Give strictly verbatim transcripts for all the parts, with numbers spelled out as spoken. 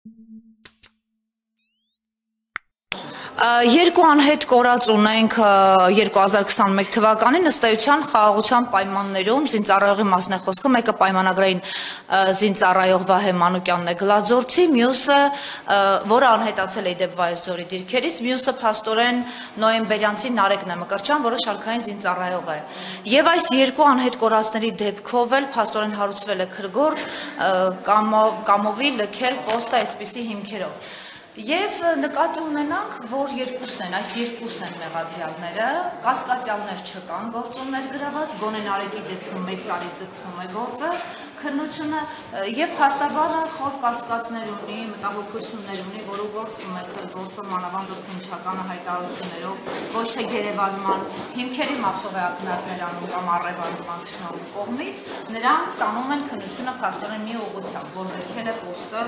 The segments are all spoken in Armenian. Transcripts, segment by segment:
Երկու անհետ կորած ունենք երկու հազար քսաներեք թվականին ըստ էության խաղաղության պայմաններում զինծառայողի մասն է խոսքը, մեկը պայմանագրային զինծառայող Վահե Մանուկյանն է Գլաձորցի, մյուսը, որը անհետացել է դեպ Վայոց ձորի դիրքերից, մյուսը փաստորեն նոյեմբերյանցի Նարեկն է Մկրտչյան, որը շարքային զինծառայող է։ Եվ այս երկու անհետ կորածների դեպքով էլ փաստորեն հարուցվել է քրգործ, կամովի լքել պոստը այսպիսի հիմքերով։ Եվ նկատի ունենանք, որ երկուսն են, այս երկուսն են մեղադրյալները, կասկածյալներ չկան գործումներ գրաված, գոնե Նարեկի դեպքում մեկ տարի ձգվում է գործը, քննությունը եւ փաստաբանը խոր կասկածներ ունի, մտահոգություններ ունի, որ ուղղորդվում է գործը մանավանդ քննչականը հայտարարություններով, ոչ թե գերեվարման հիմքերի մասով է ակնարկներ անում կամ առևանգման շնորհի կողմից, նրանք տանում են քննությունը փաստորեն մի ուղղությամբ, որ լքել է պոստը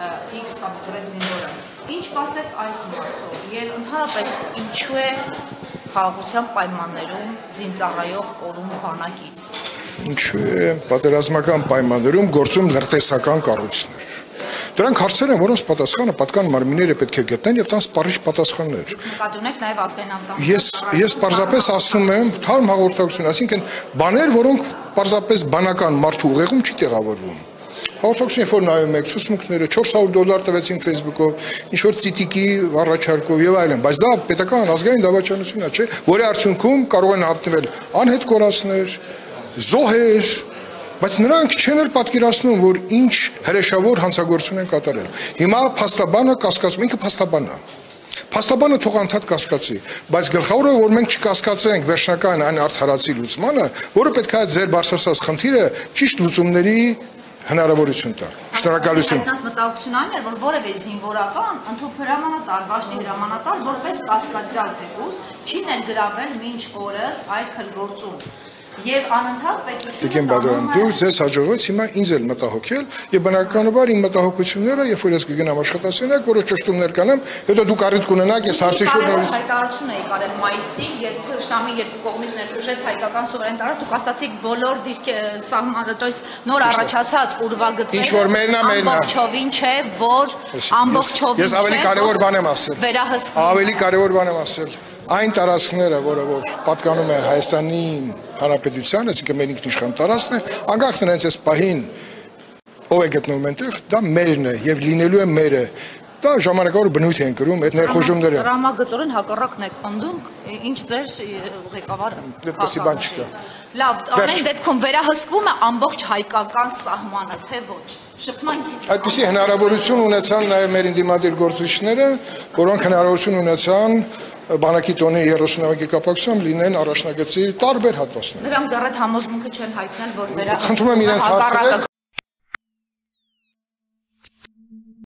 X կամ Y զինվորը։ Ինչ կասեք այս մասով եւ ընդհանրապես ինչու է խաղաղության պայմաններում զինծառայող կորում բանակից։ Ինչու է պատերազմական պայմաններում գործում լրտեսական կառույցներ։ Դրանք հարցեր են, որոնց պատասխանը պատկան մարմինները պետք է գտնեն եւ տան սպառիչ պատասխաններ։ Նկատի ունեք նաեւ ազգային անվտանգություն։ Ես ես պարզապես ասում եմ, թարմ հաղորդակցություն, այսինքն բաներ, որոնք պարզապես բանական մարդու ուղեղում չի տեղավորվում։ Հաղորդակցություն, որ նայում եք, ցուցմունքները չորս հարյուր դոլար տվեցին Facebook-ով, ինչ որ ցիտիկի առաջարկով եւ այլն, բայց դա պետական ազգային դավաճանություն է, չէ՞, որի արդյունքում կարող են հատնվել անհետ կորածներ, զոհեր, բայց նրանք չեն էլ պատկերացնում, որ ինչ հրեշավոր հանցագործություն են կատարել։ Հիմա փաստաբանը կասկածում, ինքը փաստաբանն է։ Փաստաբանը թող անդադ կասկածի, բայց գլխավորը որ մենք չկասկածենք վերջնական այն արդարացի լուծմանը, որը պետք է ձեր բարձրացած խնդիրը ճիշտ լուծումների հնարավորություն տա։ Շնորհակալություն։ Այդպես մտահոգություն այն էր, որ որևէ զինվորական ընդհանուր հրամանատար, բաժնի հրամանատար, որպես կասկածյալ թեկուզ, չի ներգրավել մինչ օրս այդ քրգործում։ Եվ անընդհատ պետությունը Տիկին Բադոյան, դուք ձեզ հաջողվեց հիմա ինձ էլ մտահոգել, եւ բնականաբար իմ մտահոգությունները, երբ որ ես կգնամ աշխատասենյակ, որոշ ճշտումներ կանեմ, հետո դուք առիթ կունենաք, ես հարցի շուրջ նորից հայտարարություն էի կարել մայիսին, երբ Թշնամի երկու կողմից ներխուժեց հայկական սուվերեն տարածք, դուք ասացիք բոլոր սահմանը, то есть նոր առաջացած ուրվագծերը ինչ որ մերնա մերնա ամբողջովին չէ, որ ամբողջովին Ես ավելի կարևոր բան եմ ասել։ Վերահսկում Ավելի կարևոր բան եմ ասել։ Այն տարածքները, որը որ պատկանում է Հայաստանի Հանրապետությանը, այսինքն մեր ինքնիշխան տարածքն է, անկախ նրանից այս պահին ով է գտնվում այնտեղ, դա մերն է եւ լինելու է մերը։ Դա ժամանակավոր բնույթ են կրում այդ ներխուժումները։ Դրամագծորեն հակառակն եք պնդում, ինչ ձեր ղեկավարը։ Այդպեսի բան չկա։ Լավ, ամեն դեպքում վերահսկվում է ամբողջ հայկական սահմանը, թե ոչ։ Շփման գիծ։ Այդպիսի հնարավորություն ունեցան նաև մեր ինդիմադիր գործիչները, որոնք հնարավորություն ունեցան բանակի տոնի երեսունամյակի կապակցությամբ լինեն առաջնագծի տարբեր հատվածներ։ Նրանք դեռ այդ համոզմունքը չեն հայտնել, որ վերահսկվում Խնդրում եմ իրենց հարցրեք,